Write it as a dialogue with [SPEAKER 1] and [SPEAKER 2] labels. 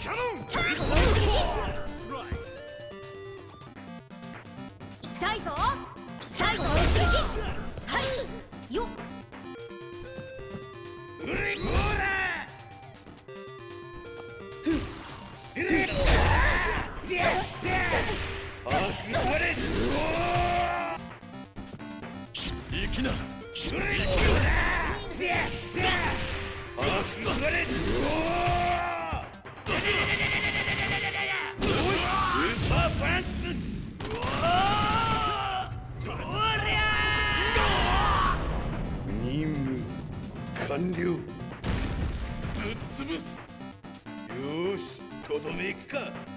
[SPEAKER 1] 痛いぞ痛いぞ一撃はいよっ
[SPEAKER 2] 完了。ぶっ潰す。よーし、とどめいくか。